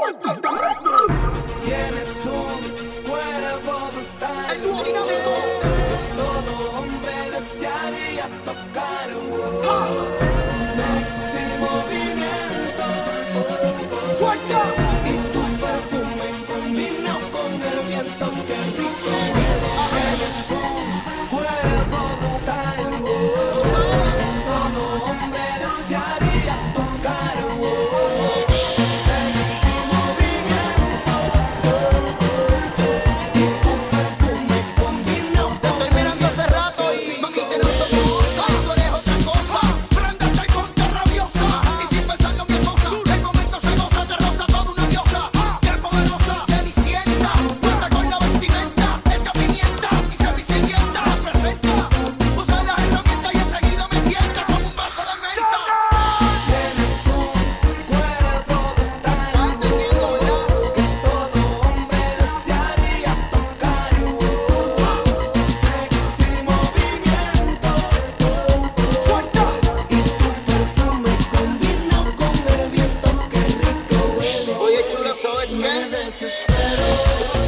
extraterrestre. Tienes un cuerpo brutal. El dúo dinámico. Todo hombre desearía tocar. Sexy movimiento. Suelta. Y tu perfume combina con el viento. Qué rico huele. Tienes un cuerpo brutal. Todo hombre desearía tocar. Sexy movimiento. Y tu perfume combina Te estoy mirando hace rato y mami te noto cosa. Tú eres otra cosa. Préndete y ponte rabiosa. Y sin pensarlo mi esposa. El momento se goza, te roza toda una diosa. Qué poderosa, cenicienta. Cuenta con la vestimenta, echa pimienta y semicilienta. Presenta, usa las herramientas y enseguida me tienta como un vaso de menta. Tienes un cuerpo brutal. ¿Estás entendiendo, verdad? Todo hombre desearía tocar. Sexy movimiento. Suelta. Y tu perfume combina con el viento. Qué rico huele. Oye, chula, ¿sabes qué? Me desespero.